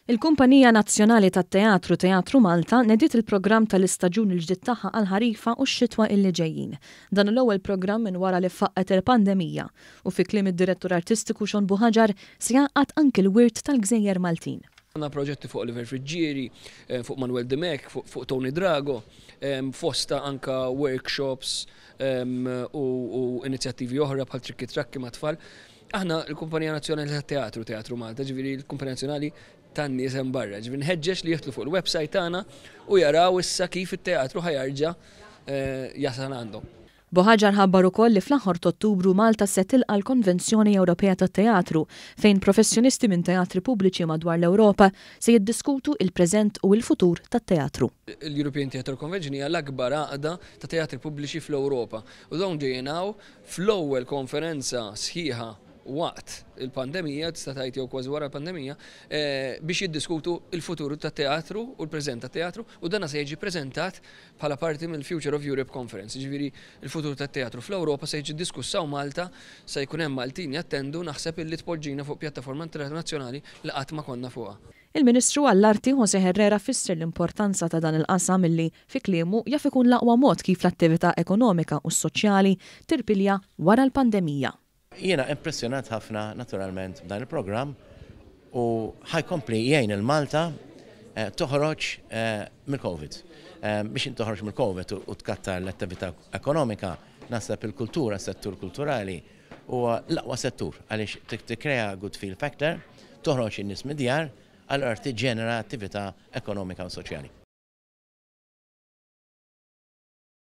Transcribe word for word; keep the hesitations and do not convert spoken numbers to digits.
Il-Kumpanija Nazzjonali tat-Teatru Teatru Malta nediet il-programm tal-istaġun il-ġdid tagħha għall-ħarifa u x-xitwa illi ġejjin. Dan l-ewwel programm minn wara li faqqet il-pandemija u fi kliem id-direttur artistiku Xon Buħaġar se jgħaqad anke l-wirt tal-Gżejjer Maltin. Għandna proġetti fuq Oliver Friġġieri, fuq Manuel Demek, fuq Tony Drago, fosta anka workshops u inizjattivi oħra bħal trikki trakki ma' tfal. Aħna l-Kumpanija Nazzjonali tat-Teatru Teatru Malta, ġifieri l-Kumpanija Nazzjonali tan-nies hemm barra, ġifieri nħeġġeġ li jidħlu fuq il-website tagħna u jaraw issa kif it-teatru ħajarġa' jasal għandhom. Buħaġar ħabbar ukoll li fl-aħħar ta' Ottubru Malta se tilqa' l-Konvenzjoni Ewropea tat-Teatru fejn professjonisti minn teatri pubbliċi madwar l-Ewropa se jiddiskutu il-preżent u l-futur tat-teatru. L-European Theatre Convention hija l-akbar għaqda ta' teatri pubbliċi fl-Ewropa u dawn ġejjinaw fl-ewwel konferenza sħiħa waqt il-pandemija, tista' tgħid jew kważi wara l-pandemija, biex jiddiskutu il-futur tat-teatru u l-preżent tat-teatru u dan se jiġi preżentat bħala parti mill-Future of Europe Conference. Ġifieri il-futur tat-teatru fl-Ewropa se jiġi diskussaw Malta, se jkun hemm Maltin jattendu naħseb illi tpoġġina fuq pjattaforma internazzjonali li qatt ma konna fuqha. Il-Ministru għall-Arti Jose Herrera fisser l-importanza ta' dan il-qasam illi fi kliemu jaf ikun l-aqwa mod kif l-attività ekonomika u soċjali tirpilja wara l-pandemija. Jiena impressjonat ħafna naturalment b'dan il-programm u ħajkompli jgħin il-Malta toħroġ mill-Covid. Biex intoħroġ mill-Covid u tkattar l-attività ekonomika, naħseb il-kultura, settur kulturali u l-aqwa settur għaliex tikkrea good feel factor, toħroġ in-nies mid-djar għal tiġġenera attività ekonomika u soċjali.